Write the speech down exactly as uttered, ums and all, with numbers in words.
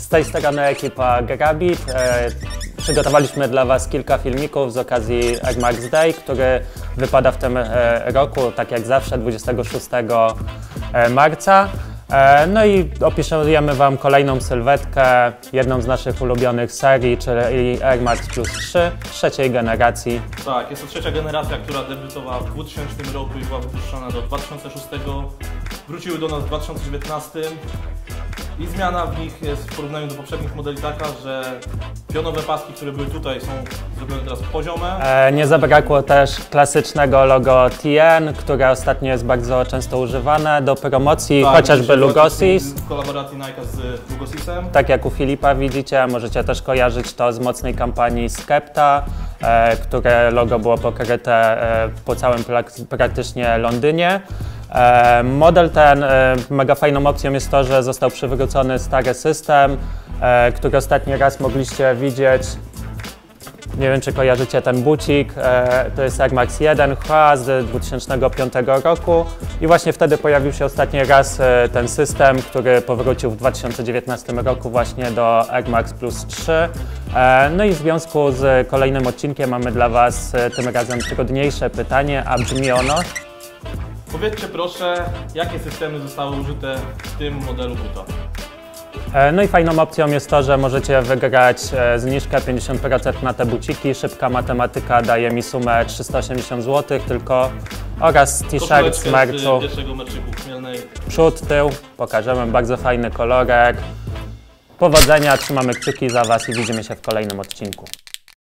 tej strony ekipa Grabit. E, przygotowaliśmy dla Was kilka filmików z okazji Air Max Day, który wypada w tym e, roku, tak jak zawsze, dwudziestego szóstego marca. E, no i opisujemy Wam kolejną sylwetkę, jedną z naszych ulubionych serii, czyli Air Max Plus trzy, trzeciej generacji. Tak, jest to trzecia generacja, która debiutowała w dwutysięcznym roku i była wypuszczona do dwa tysiące szóstego. Wróciły do nas w dwa tysiące dziewiętnastym. I zmiana w nich jest w porównaniu do poprzednich modeli taka, że pionowe paski, które były tutaj, są zrobione teraz poziome. E, nie zabrakło też klasycznego logo T N, które ostatnio jest bardzo często używane do promocji, tak, chociażby Lugosis. W kolaboracji Nike z Lugosisem. Tak jak u Filipa widzicie, możecie też kojarzyć to z mocnej kampanii Skepta, e, które logo było pokryte e, po całym praktycznie Londynie. E, model ten, e, mega fajną opcją jest to, że został przywrócony stary system, e, który ostatni raz mogliście widzieć. Nie wiem, czy kojarzycie ten bucik, e, to jest Air Max jeden H z dwa tysiące piątego roku i właśnie wtedy pojawił się ostatni raz e, ten system, który powrócił w dwa tysiące dziewiętnastym roku właśnie do Air Max Plus trzy. E, no i w związku z kolejnym odcinkiem mamy dla Was e, tym razem trudniejsze pytanie, a brzmi ono: powiedzcie proszę, jakie systemy zostały użyte w tym modelu buta? No i fajną opcją jest to, że możecie wygrać zniżkę pięćdziesiąt procent na te buciki. Szybka matematyka daje mi sumę trzysta osiemdziesiąt złotych tylko oraz t-shirt z merchu. Przód, tył, pokażemy, bardzo fajny kolorek. Powodzenia, trzymamy kciuki za Was i widzimy się w kolejnym odcinku.